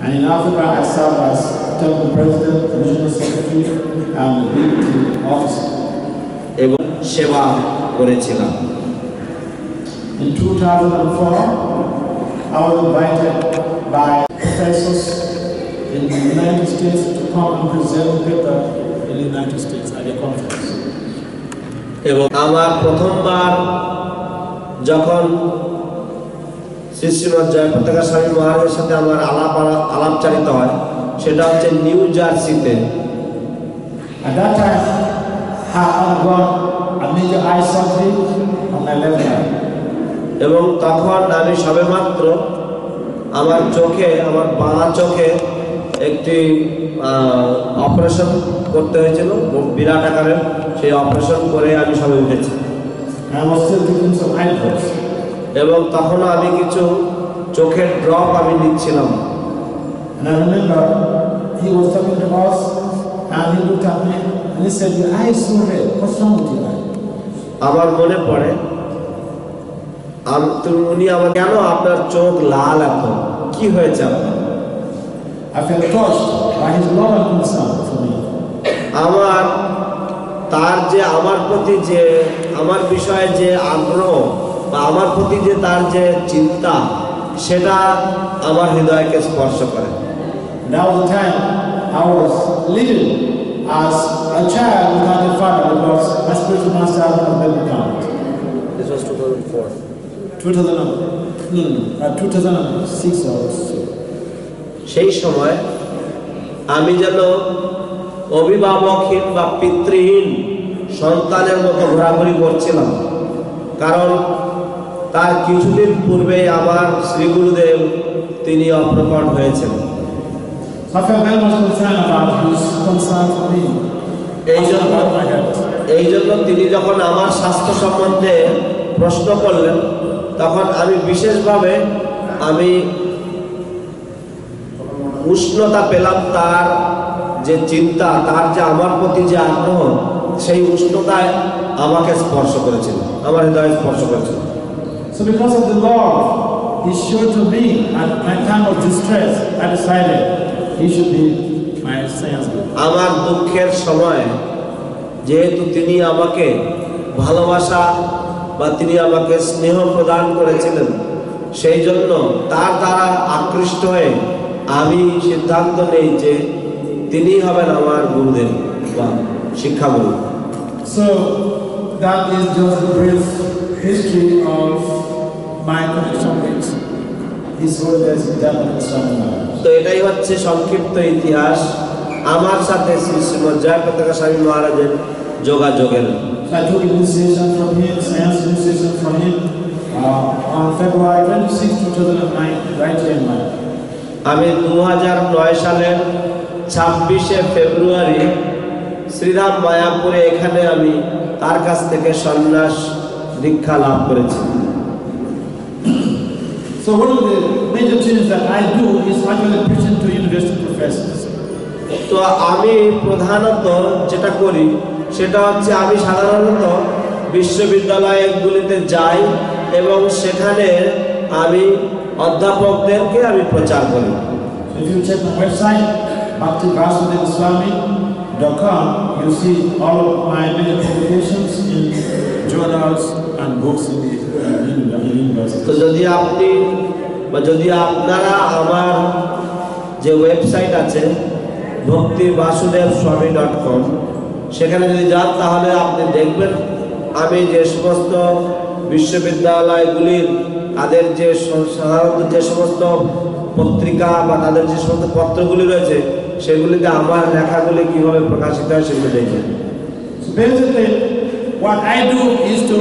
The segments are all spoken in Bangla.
And in Africa, I served as temple president, commissioner secretary, and the deputy officer. এবং সেবা করেছিলাম। In 2004, I was invited by professors in the United States to come and present a paper in the United States at a conference. এবং আমার প্রথমবার যখন শ্রী শ্রীমৎ জয়পতাকা স্বামী মহারাজের সাথে আমার আলাপচারিত হয় সেটা হচ্ছে নিউ জার্সিতে। At that time, I undergone a major eye surgery on my left eye. এবং তখন আমি সবেমাত্র আমার চোখে, আমার বাঁ চোখে একটি অপারেশন করতে হয়েছিল, বিরাট আকারের। সেই অপারেশন করে আমি সবে উঠেছি। এবং তখনও আমি কিছু চোখের ড্রপ আমি নিচ্ছিলাম। আমার মনে পড়ে উনি আমার, কেন আপনার চোখ লাল, এত কি হয়েছে আপনার? আমার তার যে আমার প্রতি যে আমার বিষয়ে যে আগ্রহ বা আমার প্রতি যে তার যে চিন্তা, সেটা আমার হৃদয়কে স্পর্শ করে। That was the time I was living as a child without a father because my spiritual master had not been account. This was 2004. 2006 or so. সেই সময় আমি যেন অভিভাবকহীন বা পিতৃহীন সন্তানের মতো ঘোরাঘুরি করছিলাম, কারণ তার কিছুদিন পূর্বে আমার শ্রী গুরুদেব তিনি অপ্রকট হয়েছেন। এই জন্য তিনি যখন আমার স্বাস্থ্য সম্বন্ধে প্রশ্ন করলেন, তখন আমি বিশেষভাবে আমি উষ্ণতা পেলাম। তার যে চিন্তা, তার যে আমার প্রতি যে আগ্রহ, সেই উষ্ণতায় আমাকে স্পর্শ করেছিল, আমার হৃদয়ে স্পর্শ করেছিল। So because of the love he showed to me at my time of distress, I decided he should be my science guru. আমার দুঃখের সময় যেহেতু তিনি আমাকে ভালোবাসা বা তিনি আমাকে স্নেহ প্রদান করেছিলেন, সেই জন্য তার দ্বারা আকৃষ্ট হয়ে আমি সিদ্ধান্ত নেই যে তিনি হবেন আমার গুরুদেব বা শিক্ষাগুরু। So that is just a brief history of my connection with His Holiness Jayapataka Swami. তো এটাই হচ্ছে সংক্ষিপ্ত ইতিহাস আমার সাথে শ্রী শ্রীমৎ জয়পতাকা স্বামী মহারাজের যোগাযোগের। I took initiation from him, science initiation from him on February 26, 2009, right here in Mayapur. আমি 2009 সালের 26শে ফেব্রুয়ারি শ্রীরাম মায়াপুরে এখানে আমি তার কাছ থেকে সন্ন্যাস দীক্ষা লাভ করেছি। So one of the major things that I do is actually preaching to university professors. তো আমি প্রধানত যেটা করি সেটা হচ্ছে আমি সাধারণত বিশ্ববিদ্যালয়গুলিতে যাই এবং সেখানে আমি অধ্যাপকদেরকে আমি প্রচার করি। If you check my website, bhaktivasudevaswami.com, you see all of my major publications in journals and books in the university. তো যদি আপনি বা যদি আপনারা আমার যে ওয়েবসাইট আছে bhaktivasudevaswami.com, সেখানে যদি যান তাহলে আপনি দেখবেন আমি যে সমস্ত বিশ্ববিদ্যালয়গুলির তাদের যে সাধারণত যে সমস্ত পত্রিকা বা তাদের যে সমস্ত পত্রগুলি রয়েছে সেগুলিতে আমার লেখাগুলি কিভাবে প্রকাশিত হয় সেগুলো দেখবেন। So basically what I do is to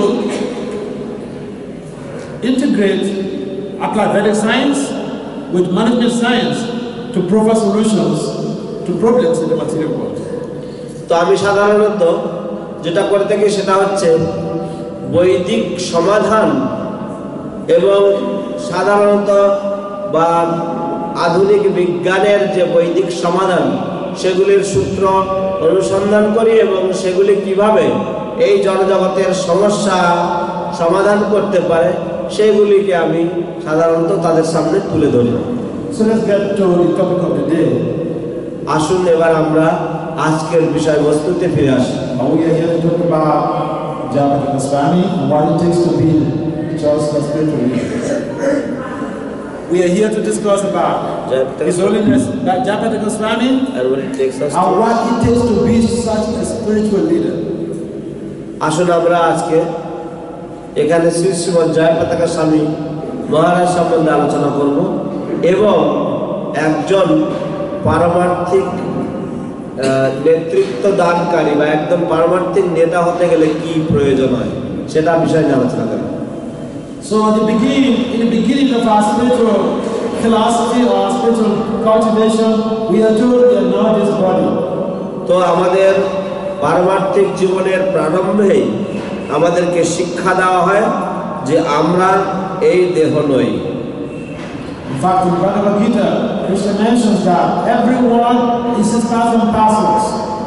integrate applied Vedic science with management science to provide solutions to problems in the material world. তো আমি সাধারণত যেটা করে থাকি সেটা হচ্ছে বৈদিক সমাধান এবং সাধারণত বা আধুনিক বিজ্ঞানের যে বৈদিক সমাধান সেগুলির সূত্র অনুসন্ধান করি এবং সেগুলি কিভাবে এই জনজগতের সমস্যা সমাধান করতে পারে সেগুলিকে আমি সাধারণত তাদের সামনে তুলে ধরি। So let's get to the topic of the day. আসুন এবার আমরা আজকের বিষয়বস্তুতে ফিরে আসি। We are here to talk about Jayapataka Swami and what it takes to be just a spiritual leader. We are here to discuss about His Holiness Jayapataka Swami and what it takes us and what it takes to be such a spiritual leader. আসুন আমরা আজকে এখানে শ্রী শ্রীমৎ জয়পতাকা স্বামী মহারাজ সম্বন্ধে আলোচনা করব এবং একজন পারমার্থিক নেতৃত্ব দানকারী বা একদম পারমার্থিক নেতা হতে গেলে কি প্রয়োজন হয় সেটা বিষয় নিয়ে আলোচনা করব। So in the beginning of our spiritual philosophy or our spiritual cultivation, we are told we are not this body. তো আমাদের পারমার্থিক জীবনের প্রারম্ভেই আমাদেরকে শিক্ষা দেওয়া হয় যে আমরা এই দেহ নই। In fact, in Bhagavad Gita, Krishna mentions that everyone is his part and parcels.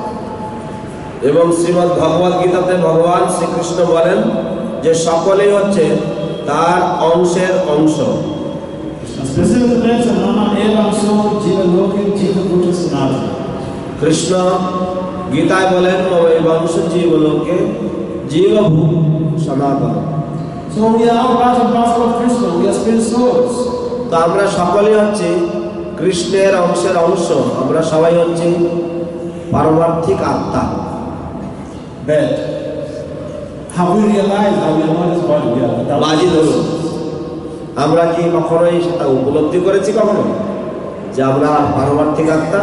এবং শ্রীমদ্ ভগবদ গীতাতে ভগবান শ্রীকৃষ্ণ বলেন যে সকলেই হচ্ছে তার অংশের অংশ। Specifically mentioned, Mama Evam So Jiva Loki Jiva Bhuta Sanatana. Krishna গীতায় বলেন মমৈ বংশ জীবলোকে জীবভূ সনাতন। So we are all part and parcel of Krishna. We are spirit souls. তো আমরা সকলেই হচ্ছে কৃষ্ণের অংশের অংশ, আমরা সবাই হচ্ছে পারমার্থিক আত্মা। But have we realized that we are not this body? We are বাজি ধরুন, আমরা কি কখনোই সেটা উপলব্ধি করেছি কখনো যে আমরা পারমার্থিক আত্মা?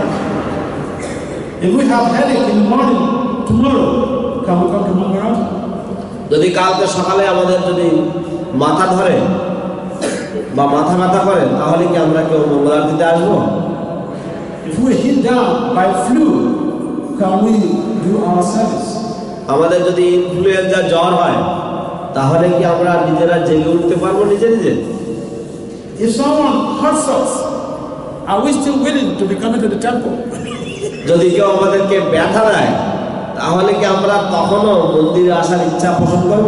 If we have headache in the morning, tomorrow, can we come to Maharaja? যদি কালকে সকালে আমাদের যদি মাথা ধরে বা মাথা ব্যথা করে তাহলে কি আমরা কেউ মঙ্গল আরতিতে আসবো? If we hit down by flu, can we do our service? আমাদের যদি ইনফ্লুয়েঞ্জা জ্বর হয় তাহলে কি আমরা নিজেরা জেগে উঠতে পারবো নিজে নিজে? If someone hurts us, are we still willing to be coming to the temple? যদি কেউ আমাদেরকে ব্যথা দেয় তাহলে কি আমরা তখনও মন্দিরে আসার ইচ্ছা পোষণ করব?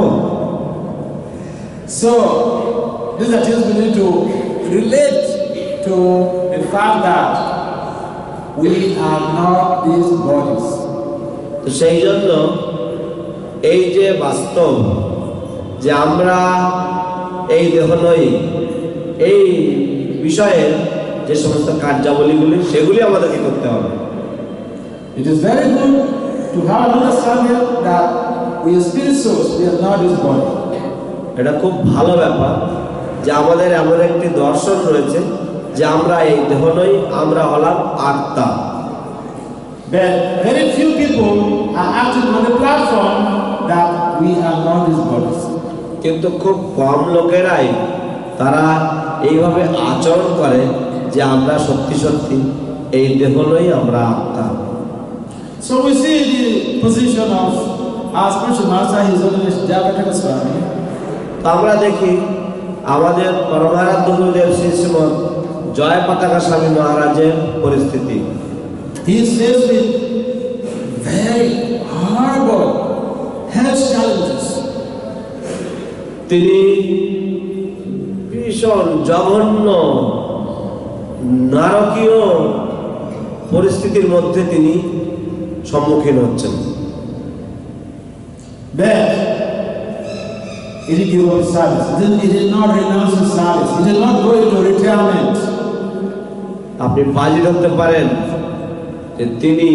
So these are things we need to relate to the fact that we are not these bodies. তো সেই জন্য এই যে বাস্তব যে আমরা এই দেহ নই, এই বিষয়ে যে সমস্ত কার্যাবলীগুলি সেগুলি আমাদেরকে করতে হবে। It is very good to have an understanding that we are spirit souls, we are not this body. এটা খুব ভালো ব্যাপার যে আমাদের এমন একটি দর্শন রয়েছে যে আমরা এই দেহ নই, আমরা হলাম আত্মা। But very few people are acting on the platform that we are not these bodies. কিন্তু খুব কম লোকেরাই তারা এইভাবে আচরণ করে যে আমরা সত্যি সত্যি এই দেহ নই, আমরা আত্মা। So we see the position of our spiritual master, His Holiness Jayapataka Swami. আমরা দেখি আমাদের পরমারাধ্য গুরুদেব শ্রী শ্রীমৎ জয়পতাকা স্বামী মহারাজের পরিস্থিতি। He is faced with very horrible health challenges. তিনি ভীষণ জঘন্য নারকীয় পরিস্থিতির মধ্যে তিনি সম্মুখীন হচ্ছেন। But he didn't give up his service. He did not renounce his service. He did not go into retirement. আপনি বাজি ধরতে পারেন যে তিনি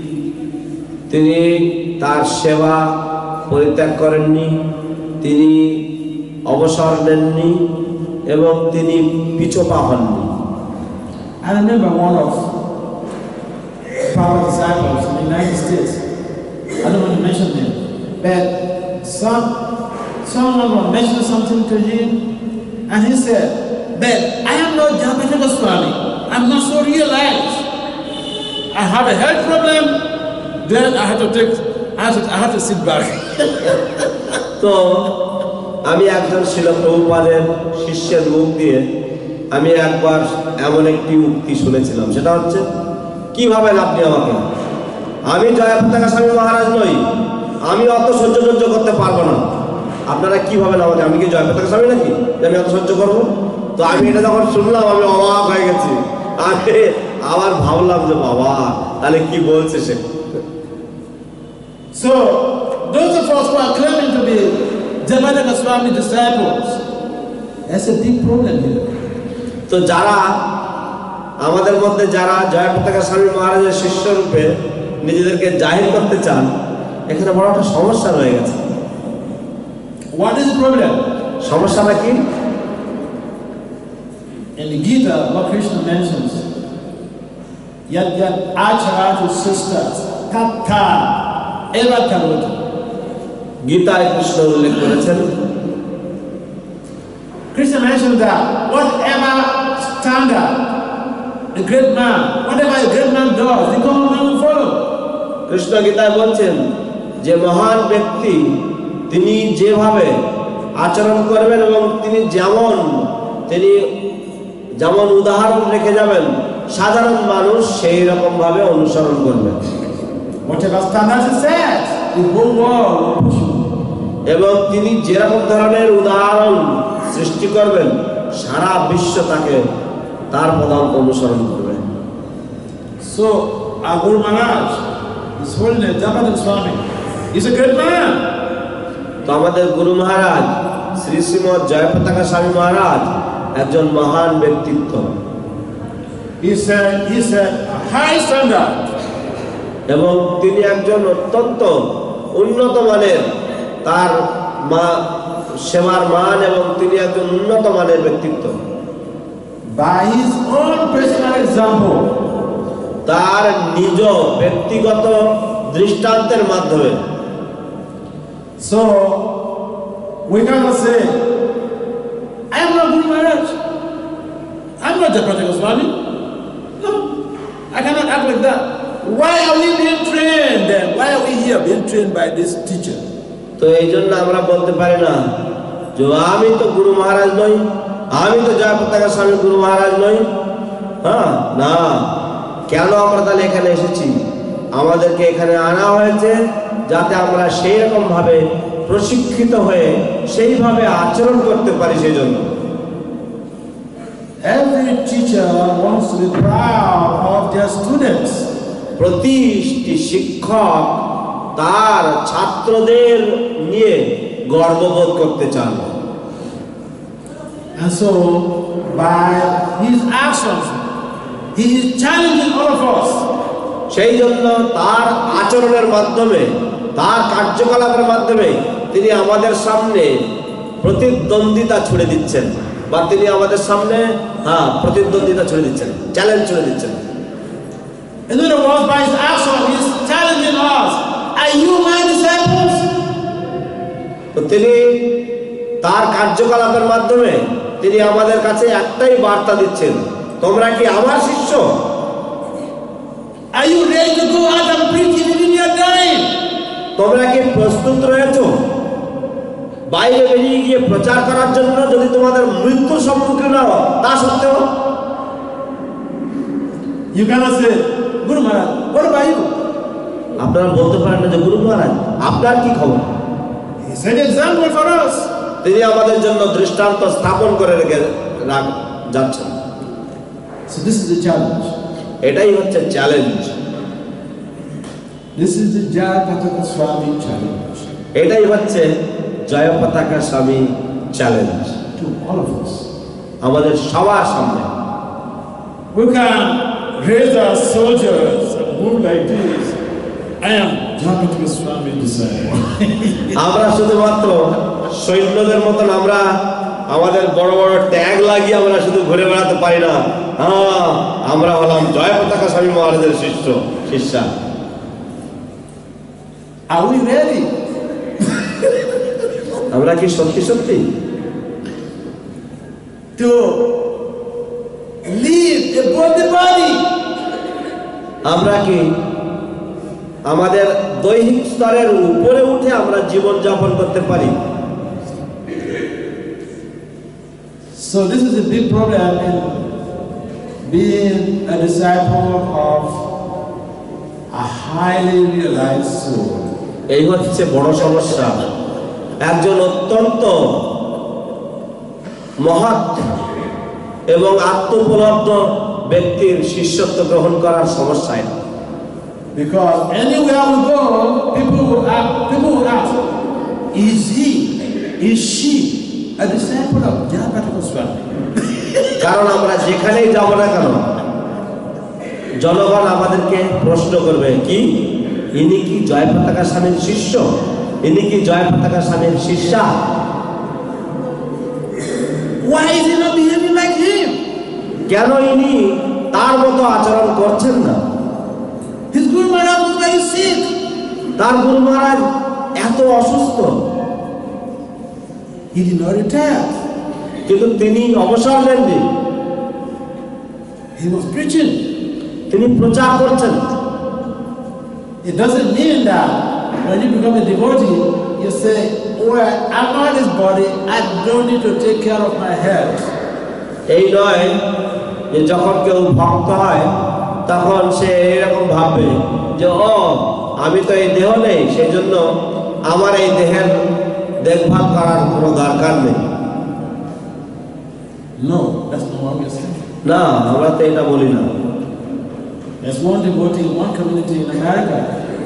তার সেবা পরিত্যাগ করেননি, তিনি অবসর নেননি এবং তিনি পিছপা হননি। I remember one of Papa's disciples in the United States. I don't want to mention him, but someone mentioned something to him, and he said, "But I am not Jayapataka Swami. I'm not so realized. I have a health problem. Then I have to sit back." তো আমি একজন শিল প্রভুপাদের শিষ্যের মুখ দিয়ে আমি একবার এমন একটি উক্তি শুনেছিলাম, সেটা হচ্ছে, কি ভাবেন আপনি আমাকে? আমি জয়পতাকা স্বামী মহারাজ নই, আমি অত সহ্য করতে পারবো না। আপনারা কি ভাবেন আমাকে? আমি কি জয়পতাকা স্বামী নাকি যে আমি অত সহ্য করবো? তো আমি এটা যখন শুনলাম আমি অবাক হয়ে গেছি। আমি আবার ভাবলাম যে বাবা তাহলে কি বলছে সে। So those of us who are claiming to be Jayapataka Swami disciples, that's a big problem here. তো যারা আমাদের মধ্যে যারা জয়পতাকা স্বামী মহারাজের শিষ্য রূপে নিজেদেরকে জাহির করতে চান, এখানে বড় একটা সমস্যা রয়ে গেছে। What is the problem? সমস্যাটা কি? In the Gita, Lord Krishna mentions, yat acharatu sisters, tattha eva karoti. গীতায় কৃষ্ণ উল্লেখ করেছেন, Krishna mentioned that whatever standard the great man, whatever the great man does, the common man will follow. Krishna গীতায় বলছেন যে মহান ব্যক্তি তিনি যেভাবে আচরণ করবেন এবং তিনি যেমন উদাহরণ রেখে যাবেন, সাধারণ মানুষ সেই রকম ভাবে অনুসরণ করবে। Whatever standard he sets, the whole world will push him. এবং তিনি যেরকম ধরনের উদাহরণ সৃষ্টি করবেন, সারা বিশ্ব তাকে তার পদাঙ্ক অনুসরণ করবে। So our Guru Maharaj, His Holiness Jayapataka Swami, is a great man. তো আমাদের গুরু মহারাজ শ্রী শ্রীমৎ জয়পতাকা স্বামী মহারাজ একজন মহান ব্যক্তিত্ব। He's a high standard. এবং তিনি একজন অত্যন্ত উন্নত মানের তার সেবার মান, এবং তিনি একজন উন্নত মানের ব্যক্তিত্ব। By his own personal example, তার নিজ ব্যক্তিগত দৃষ্টান্তের মাধ্যমে। So we cannot say, I am not Guru Maharaj, I am not Jayapataka Swami. No, I cannot act like that. Why are we being trained then? Why are we here being trained by this teacher? তো এই জন্য আমরা বলতে পারি না যে আমি তো গুরু মহারাজ নই, আমি তো জয়পতাকা স্বামী গুরু মহারাজ নই। হ্যাঁ, না, কেন আমরা তাহলে এখানে এসেছি? আমাদেরকে এখানে আনা হয়েছে যাতে আমরা সেই রকম ভাবে প্রশিক্ষিত হয়ে সেইভাবে আচরণ করতে পারি। সেই জন্য every teacher wants to be proud of their students. প্রতিটি শিক্ষক তার ছাত্রদের নিয়ে গর্ববোধ করতে চান। And so by his actions he is challenging all of us. সেই জন্য তার আচরণের মাধ্যমে, তার কার্যকলাপের মাধ্যমে তিনি আমাদের সামনে প্রতিদ্বন্দ্বিতা ছুড়ে দিচ্ছেন, বা তিনি আমাদের সামনে প্রতিদ্বন্দ্বিতা ছুড়ে দিচ্ছেন, চ্যালেঞ্জ ছুড়ে দিচ্ছেন। In other words, by his action he is challenging us. Are you my disciples? তো তিনি তার কার্যকলাপের মাধ্যমে তিনি আমাদের কাছে একটাই বার্তা দিচ্ছেন, তোমরা কি আমার শিষ্য? Are you ready to go out and preach even in your time? তোমরা কি প্রস্তুত রয়েছো বাইরে বেরিয়ে গিয়ে প্রচার করার জন্য, যদি তোমাদের মৃত্যুর সম্মুখীন হও তা সত্ত্বেও? You cannot say, Guru Maharaj, what about you? আপনারা বলতে পারেন না যে গুরু মহারাজ আপনার কি খবর? He set an example for us. তিনি আমাদের জন্য দৃষ্টান্ত স্থাপন করে রেখে যাচ্ছেন। So this is the challenge. এটাই হচ্ছে challenge. This is the Jayapataka Swami challenge. এটাই হচ্ছে Jayapataka Swami challenge to all of us. আমাদের সবার সামনে। We can raise our soldiers and move like this. I am Jayapataka Swami disciple. আমরা শুধুমাত্র সৈন্যদের মতন আমরা আমাদের বড় বড় ট্যাগ লাগিয়ে আমরা শুধু ঘুরে বেড়াতে পারি না। আমরা হলাম জয়পতাকা স্বামী মহারাজের শিষ্যা। Are we ready? আমরা কি সত্যি সত্যি to live above the body? আমরা কি আমাদের দৈহিক স্তরের উপরে উঠে আমরা জীবন যাপন করতে পারি? So this is a big problem in being a disciple of a highly realized soul. এই হচ্ছে বড় সমস্যা। একজন অত্যন্ত মহৎ এবং আত্মোপলব্ধ ব্যক্তির শিষ্যত্ব গ্রহণ করার সমস্যায়। Because anywhere we go, people will ask, is he, is she a disciple of Jayapataka Swami? কারণ আমরা যেখানেই যাব না কেন জনগণ আমাদেরকে প্রশ্ন করবে, কি ইনি কি জয়পতাকা স্বামীর শিষ্য, ইনি কি জয়পতাকা স্বামীর শিষ্যা? Why is he not behaving like him? কেন ইনি তার মতো আচরণ করছেন না? His Guru Maharaj was very sick. তার গুরু মহারাজ এত অসুস্থ, He did not retire. কিন্তু তিনি অবসর নেননি, He was preaching. তিনি প্রচার করছেন। It doesn't mean that when you become a devotee, you say, well, I'm not this body, I don't need to take care of my health. এই নয় যে যখন কেউ ভক্ত হয় তখন সে এরকম ভাববে যে ও আমি তো এই দেহ নেই, সেই জন্য আমার এই দেহের দেখভাল করার কোনো দরকার নেই। No, that's not what we're saying. না, আমরা তো এটা বলি না। There's one devotee in one community in America.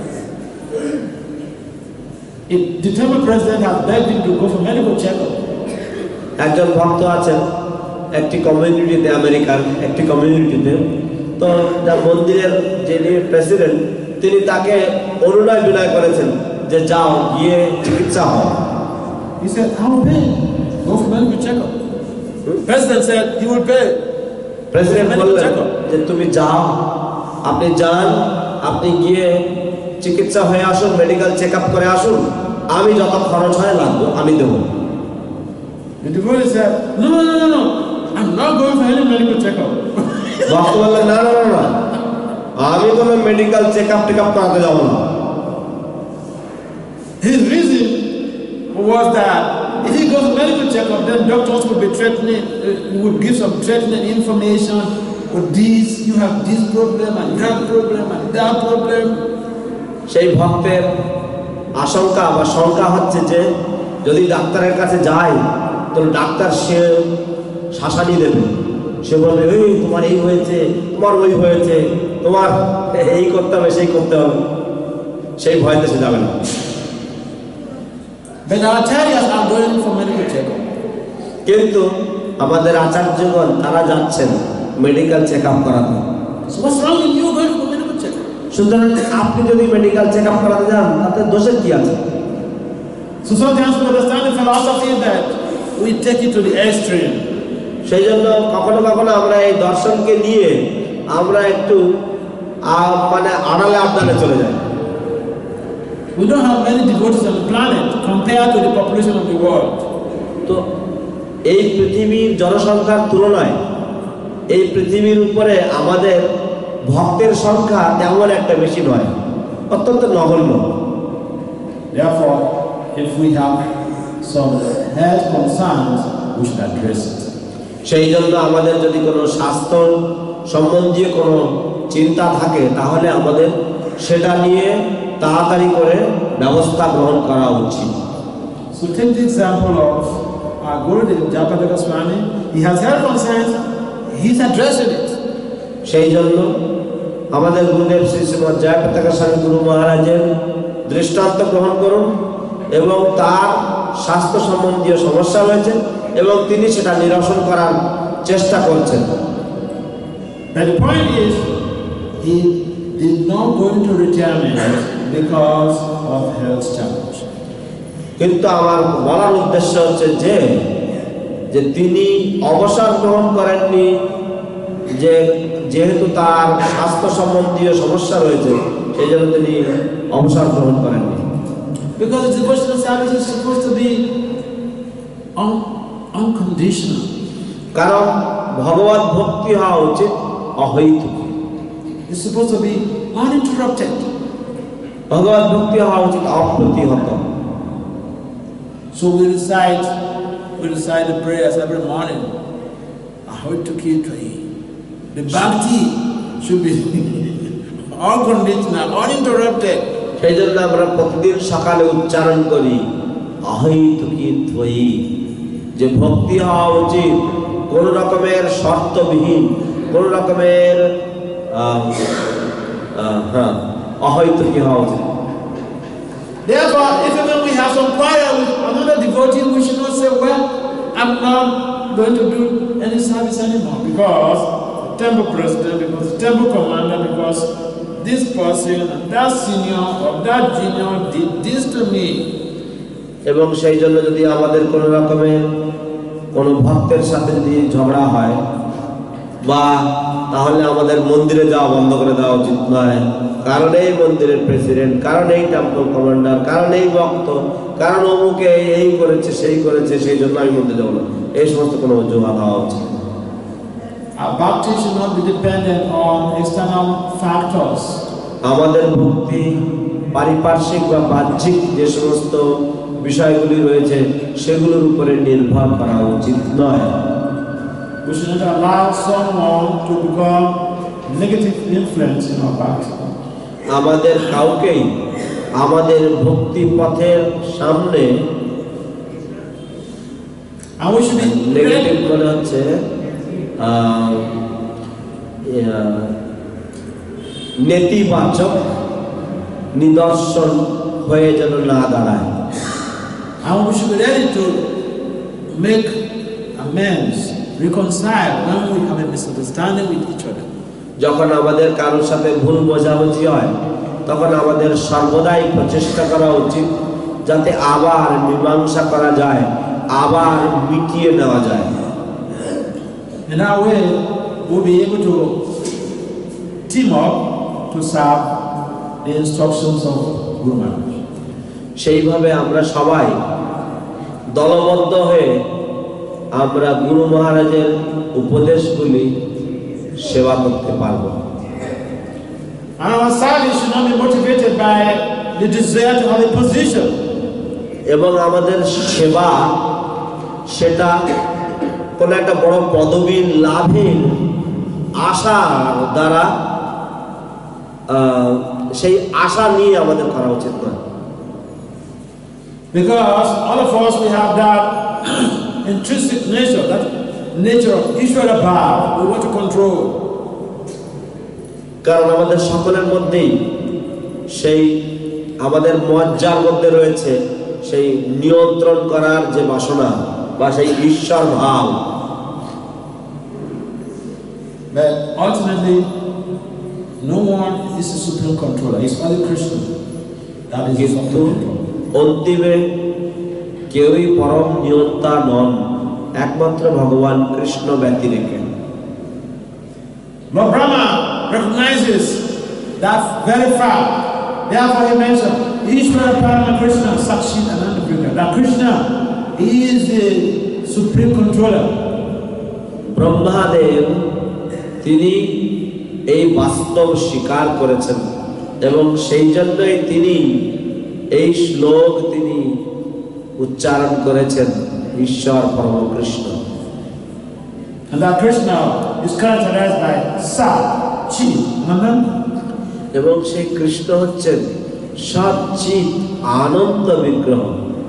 If the temple president has begged him to go for medical checkup, একজন ভক্ত আছেন একটি কমিউনিটিতে, আমেরিকার একটি কমিউনিটিতে, তো যার মন্দিরের যিনি প্রেসিডেন্ট তিনি তাকে অনুনয় বিনয় করেছেন যে যাও গিয়ে চিকিৎসা হয়। he said, I will pay. Go for medical checkup. President said he will pay. President বললেন যে তুমি যাও, আপনি যান, আপনি গিয়ে চিকিৎসা হয়ে আসুন, মেডিকেল চেক আপ করে আসুন, আমি যত খরচ হয় লাগবে আমি দেবো। The devotee said, no, I'm not going for any medical checkup. ভক্ত বললেন না না না, আমি কোনো মেডিকেল চেক আপ করাতে যাবো না। His reason was that if he goes for medical checkup, then doctors would be threatening, would give some threatening information. With this, you have this problem and that problem and that problem. সেই ভক্তের আশঙ্কা বা শঙ্কা হচ্ছে যে যদি ডাক্তারের কাছে যায় তো ডাক্তার সে শাসানি দেবে, সে বলবে এই তোমার এই হয়েছে, তোমার ওই হয়েছে, তোমার এই করতে হবে সেই করতে হবে, সেই ভয়তে সে যাবে না। But our acharyas are going for medical checkup. কিন্তু আমাদের আচার্যগণ তারা যাচ্ছেন মেডিকেল চেক আপ করাতে। So what's wrong with you going for medical checkup? সুতরাং আপনি যদি মেডিকেল চেক আপ করাতে যান তাতে দোষের কি আছে? So sometimes we understand the philosophy that we take it to the extreme. সেই জন্য কখনো কখনো আমরা এই দর্শনকে নিয়ে আমরা একটু মানে আড়ালে আবদালে চলে যাই। We don't have many devotees on the planet compared to the population of the world. তো এই পৃথিবীর জনসংখ্যার তুলনায় এই পৃথিবীর উপরে আমাদের ভক্তের সংখ্যা তেমন একটা বেশি নয়, অত্যন্ত নগণ্য। Therefore, if we have some health concerns, we should address it. সেই জন্য আমাদের যদি কোনো স্বাস্থ্য সম্বন্ধীয় কোনো চিন্তা থাকে তাহলে আমাদের সেটা নিয়ে তাড়াতাড়ি করে ব্যবস্থা গ্রহণ করা উচিত। So take the example of our Guru Jayapataka Swami. He has health concerns, he's addressing it. সেই জন্য আমাদের গুরুদেব শ্রী শ্রীমৎ জয়পতাকা স্বামী গুরু মহারাজের দৃষ্টান্ত গ্রহণ করুন এবং তার স্বাস্থ্য সম্বন্ধীয় সমস্যা রয়েছে এবং তিনি সেটা নিরসন করার চেষ্টা করছেন। But the point is, he did not go into retirement because of health challenge. কিন্তু আমার বলার উদ্দেশ্য হচ্ছে যে তিনি অবসর গ্রহণ করেননি যেহেতু তার স্বাস্থ্য সম্বন্ধীয় সমস্যা রয়েছে সেই জন্য তিনি অবসর গ্রহণ করেননি। Because the devotional service is supposed to be unconditional. কারণ ভগবত ভক্তি হওয়া উচিত অহৈতুকী। It's supposed to be uninterrupted. ভগবত ভক্তি হওয়া উচিত অপ্রতিহত। So we recite the prayers every morning. Ahoituki Trai. The bhakti should be unconditional, uninterrupted. সেই জন্য আমরা প্রতিদিন সকালে উচ্চারণ করি অহৈতুকী ত্বয়ি, যে ভক্তি হওয়া উচিত কোন রকমের শর্তবিহীন, কোন রকমের অহৈতুকী হওয়া উচিত। Therefore, if even we have some quarrel with another devotee, we should not say, well, I'm not going to do any service anymore because the temple president, because the temple commander, because this person, that senior or that junior did this to me. এবং সেই জন্য যদি আমাদের কোনো রকমের কোনো ভক্তের সাথে যদি ঝগড়া হয়, বা তাহলে আমাদের মন্দিরে যাওয়া বন্ধ করে দেওয়া উচিত নয়, কারণ এই মন্দিরের প্রেসিডেন্ট, কারণ এই টেম্পল কমান্ডার, কারণ এই ভক্ত, কারণ অমুকে এই করেছে সেই করেছে, সেই জন্য আমি মন্দিরে যাবো না, এই সমস্ত কোনো অজুহাত হওয়া উচিত। Our bhakti should not be dependent on external factors. আমাদের ভক্তি পারিপার্শ্বিক বা বাহ্যিক যে সমস্ত বিষয়গুলি রয়েছে সেগুলোর উপরে নির্ভর করা উচিত নয়। We should not allow someone to become negative influence in our bhakti. আমাদের কাউকেই আমাদের ভক্তি পথের সামনে নেগেটিভ মনে হচ্ছে নেতিবাচক নিদর্শন হয়ে যেন না দাঁড়ায়। And we should be ready to make amends, reconcile when we have a misunderstanding with each other. যখন আমাদের কারোর সাথে ভুল বোঝাবুঝি হয় তখন আমাদের সর্বদাই প্রচেষ্টা করা উচিত যাতে আবার মীমাংসা করা যায়, আবার মিটিয়ে নেওয়া যায়। In that way, we'll be able to team up to serve the instructions of Guru Maharaj. সেইভাবে আমরা সবাই দলবদ্ধ হয়ে আমরা গুরু মহারাজের উপদেশগুলি সেবা করতে পারব। And our service should not be motivated by the desire to have a position. এবং আমাদের সেবা সেটা কোন একটা বড় পদবীর লাভের আশার দ্বারা সেই আশা নিয়ে আমাদের করা উচিত নয়। Because all of us, we have that intrinsic nature, that nature of Ishvara Bhav, we want to control. কারণ আমাদের সকলের মধ্যেই সেই আমাদের মজ্জার মধ্যে রয়েছে সেই নিয়ন্ত্রণ করার যে বাসনা বা সেই ঈশ্বর ভাব। But ultimately, no one is a supreme controller. It's only Krishna that is the supreme controller. অন্তিমে কেউই পরম নিয়ন্তা নন, একমাত্র ভগবান Krishna ব্যতিরেকে। Lord Brahma recognizes that very fact. Therefore he mentioned Ishvara Parama Krishna Sakshit Ananda Brika. That Krishna is the supreme controller. Brahmadev তিনি এই বাস্তব স্বীকার করেছেন এবং সেই জন্যই তিনি এই শ্লোক তিনি উচ্চারণ করেছেন, ঈশ্বর পরম Krishna. And that Krishna is characterized by Sat, Chit, Ananda. এবং সেই কৃষ্ণ হচ্ছেন সৎ চিৎ আনন্দ বিগ্রহ।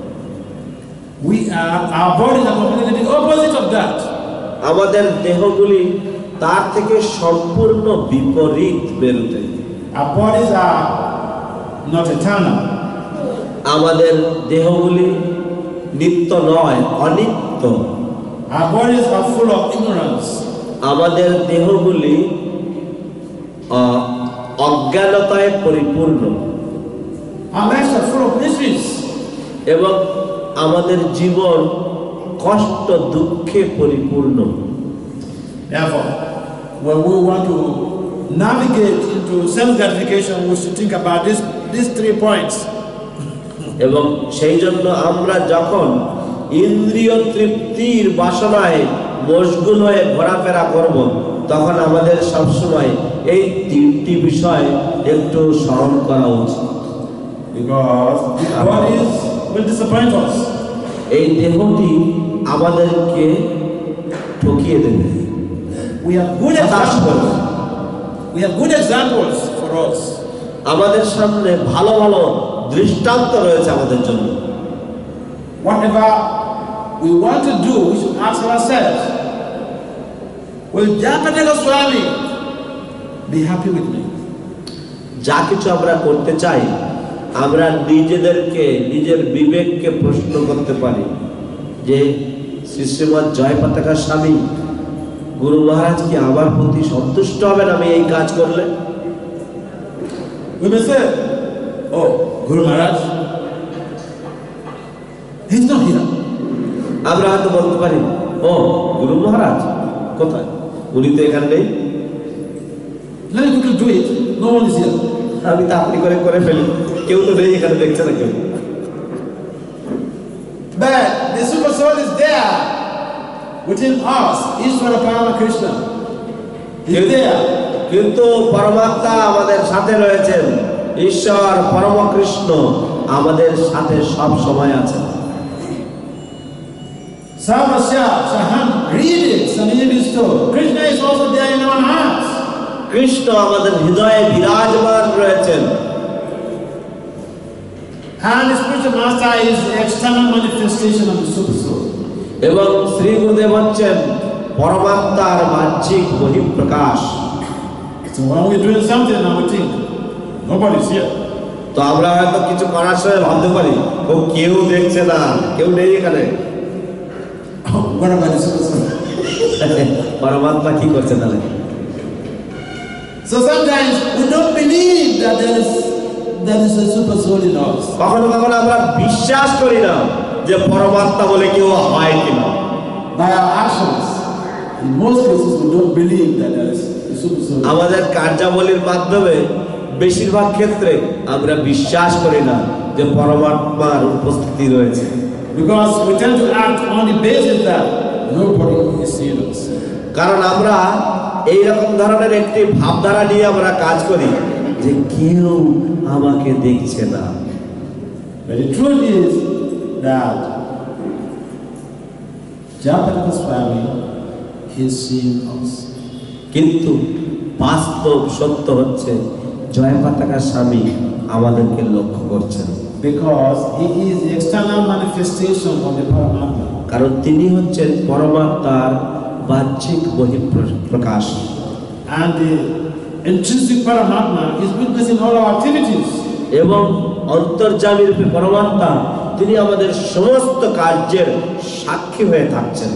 Our bodies are completely the opposite of that. আমাদের দেহগুলি তার থেকে সম্পূর্ণ বিপরীত বেরোতে। Our bodies are not eternal. আমাদের দেহগুলি নিত্য নয়, অনিত্য। Our bodies are full of ignorance. আমাদের দেহগুলি অজ্ঞানতায় পরিপূর্ণ। Our lives are full of mysteries. এবং আমাদের জীবন কষ্ট দুঃখে পরিপূর্ণ। Therefore, when we want to navigate into self-gratification, we should think about these 3 points. এবং সেই জন্য আমরা যখন ইন্দ্রিয় তৃপ্তির বাসনায় মশগুল হয়ে ঘোরাফেরা করব তখন আমাদের সবসময় এই 3টি বিষয় একটু স্মরণ করা উচিত। Because the bodies will disappoint us. এই দেহটি আমাদেরকে ঠকিয়ে দেবে। We have good examples for us. আমাদের সামনে ভালো ভালো দৃষ্টান্ত রয়েছে আমাদের জন্য। Whatever we want to do, we should ask ourselves, will Jayapataka Swami be happy with me? যা কিছু আমরা করতে চাই আমরা নিজেদেরকে নিজের বিবেককে প্রশ্ন করতে পারি যে শ্রী শ্রীমৎ জয়পাতাকা স্বামী গুরু মহারাজ কি আমার প্রতি সন্তুষ্ট হবেন আমি এই কাজ করলে? We may say, oh, Guru Maharaj, he's not here. আমরা হয়তো বলতে পারি ও গুরু মহারাজ কোথায়, উনি তো এখানে নেই। Let me quickly do it. No one is here. আমি তাড়াতাড়ি করে ফেলি, কেউ তো নেই এখানে, দেখছে না কেউ। But the super soul is there within us. Ishvara Parama Krishna is there. কিন্তু পরমাত্মা আমাদের সাথে রয়েছেন, ঈশ্বর পরম কৃষ্ণ আমাদের সাথে সব সময় আছেন। Samasya Saham, read it, Saninisto. Krishna is also there in our hearts. Krishna আমাদের হৃদয়ে বিরাজমান রয়েছেন। And the spiritual master is the external manifestation of the super soul. এবং শ্রী গুরুদেব হচ্ছেন পরমাত্মার বাহ্যিক বহিঃপ্রকাশ। So when we're doing something and we think, nobody's here. তো আমরা হয়তো কিছু করার সময় ভাবতে পারি ও কেউ দেখছে না, কেউ নেই এখানে। What about the super soul? পরমাত্মা কি করছে তাহলে? So sometimes we don't believe that there is a super soul in us. কখনো কখনো আমরা বিশ্বাস করি না যে পরমাত্মা বলে কেউ হয় কিনা। By our actions, in most cases we don't believe that there is a super soul. আমাদের কার্যাবলীর মাধ্যমে বেশিরভাগ ক্ষেত্রে আমরা বিশ্বাস করি না যে পরমাত্মার উপস্থিতি রয়েছে। Because we tend to act on the basis that nobody is seeing us. কারণ আমরা এইরকম ধরনের একটি ভাবধারা নিয়ে আমরা কাজ করি যে কেউ আমাকে দেখছে না। But the truth is that Jayapataka Swami is seeing us. কিন্তু বাস্তব সত্য হচ্ছে জয়পাতাকা স্বামী আমাদেরকে লক্ষ্য করছেন। Because he is the external manifestation of the Paramatma. কারণ তিনি হচ্ছেন পরমাত্মার বাহ্যিক বহিঃপ্রকাশ। And the intrinsic Paramatma is witnessing all our activities. এবং অন্তর্যামী রূপে পরমাত্মা তিনি আমাদের সমস্ত কার্যের সাক্ষী হয়ে থাকছেন।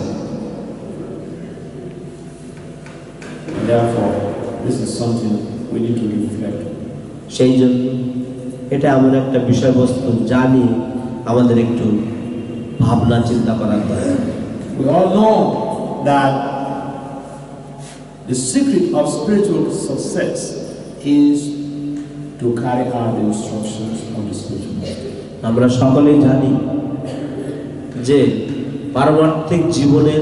Therefore, this is something we need to reflect on. সেই জন্য এটা এমন একটা বিষয়বস্তু যা নিয়ে আমাদের একটু ভাবনা চিন্তা করার দরকার। We all know that the secret of spiritual success is to carry out the instructions of the spiritual master. আমরা সকলেই জানি যে পারমার্থিক জীবনের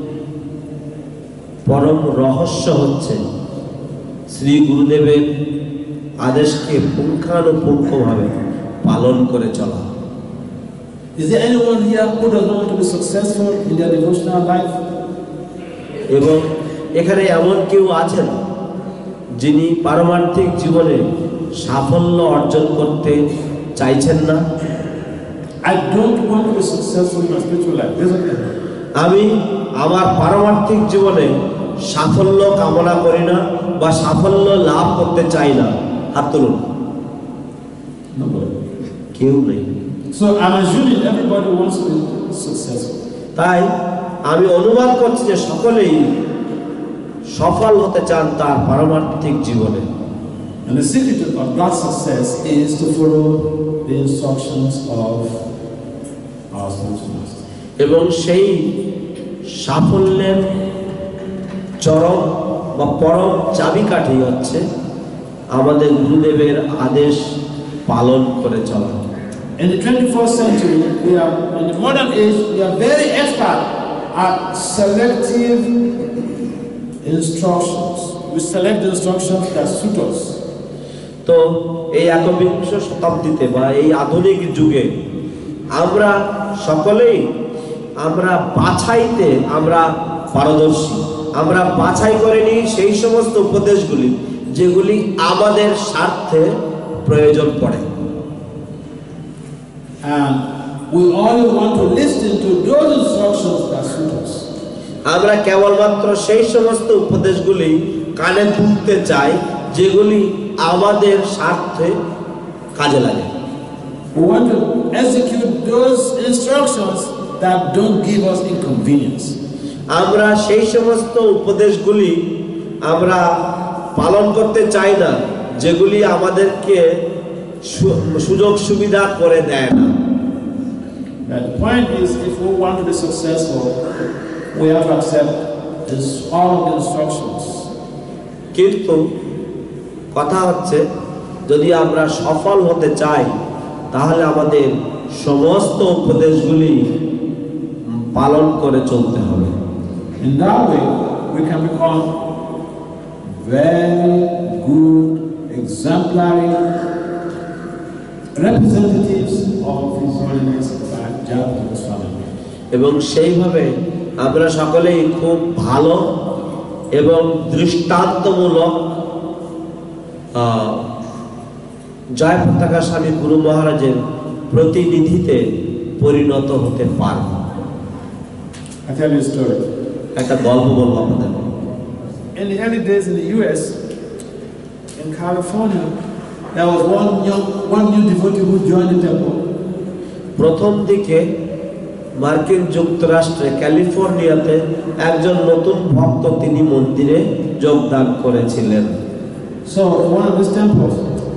পরম রহস্য হচ্ছে শ্রী গুরুদেবের আদেশকে পুঙ্খানুপুঙ্খভাবে পালন করে চলা। Is there anyone here who does not want to be successful in their devotional life? এবং এখানে এমন কেউ আছেন যিনি পারমার্থিক জীবনে সাফল্য অর্জন করতে চাইছেন না? I don't want to be successful in my spiritual life. Yes, okay. আমি আমার পারমার্থিক জীবনে সাফল্য কামনা করি না বা সাফল্য লাভ করতে চাই না। হাত তুলুন। Nobody. কেউ নেই। So I'm assuming everybody wants to be successful. তাই আমি অনুমান করছি যে সকলেই সফল হতে চান তার পারমার্থিক জীবনে। And the secret of that success is to follow the instructions of our spiritual master. এবং সেই সাফল্যের চরম বা পরম চাবিকাঠি হচ্ছে আমাদের গুরুদেবের আদেশ পালন করে চলা। In the 21st century, in the modern age, we are very expert at selective instructions. We select the instructions that suit us. তো এই একবিংশ শতাব্দীতে বা এই আধুনিক যুগে আমরা সকলেই আমরা বাছাইতে আমরা পারদর্শী। আমরা বাছাই করে নিই সেই সমস্ত উপদেশগুলি যেগুলি আমাদের স্বার্থে প্রয়োজন পড়ে। And we only want to listen to those instructions that suit us. আমরা কেবলমাত্র সেই সমস্ত উপদেশগুলি কানে তুলতে চাই যেগুলি আমাদের স্বার্থে কাজে লাগে। We want to execute those instructions that don't give us inconvenience. আমরা সেই সমস্ত উপদেশগুলি আমরা পালন করতে চাই না যেগুলি আমাদেরকে সুযোগ সুবিধা করে দেয় না। The point is, if we want to be successful, we have to accept all of the instructions. কিন্তু কথা হচ্ছে, যদি আমরা সফল হতে চাই তাহলে আমাদের সমস্ত উপদেশগুলি পালন করে চলতে হবে। In that way, we can become very good, exemplary representatives of His Holiness Jayapataka Swami. এবং সেইভাবে আমরা সকলেই খুব ভালো এবং দৃষ্টান্তমূলক জয়পতাকা স্বামী গুরু মহারাজের প্রতিনিধিতে পরিণত হতে পারব। I tell you a story. একটা গল্প বলবো আপনাদের। In the early days in the US, in California, there was one new devotee who joined the temple. প্রথম দিকে মার্কিন যুক্তরাষ্ট্রে ক্যালিফোর্নিয়াতে একজন নতুন ভক্ত তিনি মন্দিরে যোগদান করেছিলেন। So in one of these temples,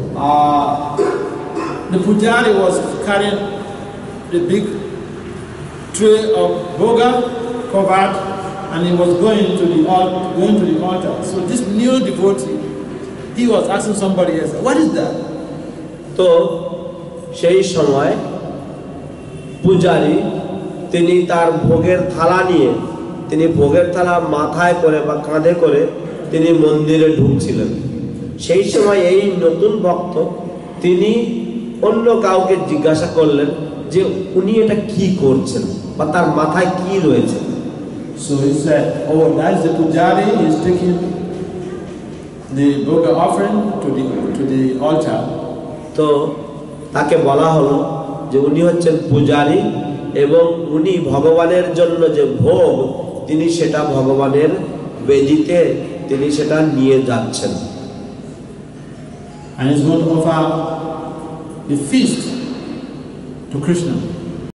the pujari was carrying the big tray of boga covered, and he was going to the altar. So this new devotee, he was asking somebody else, "What is that?" তো সেই সময় পূজারী তিনি তার ভোগের থালা নিয়ে, তিনি ভোগের থালা মাথায় করে বা কাঁধে করে তিনি মন্দিরে ঢুকছিলেন। সেই সময় এই নতুন ভক্ত তিনি অন্য কাউকে জিজ্ঞাসা করলেন যে উনি এটা কি করছেন বা তার মাথায় কি রয়েছে। So he said, "Oh, that's the pujari. He's taking the boga offering to the altar." তো তাকে বলা হলো যে উনি হচ্ছেন পূজারী এবং উনি ভগবানের জন্য যে ভোগ তিনি সেটা ভগবানের বেদিতে তিনি সেটা নিয়ে যাচ্ছেন। And he's going to offer the feast to Krishna.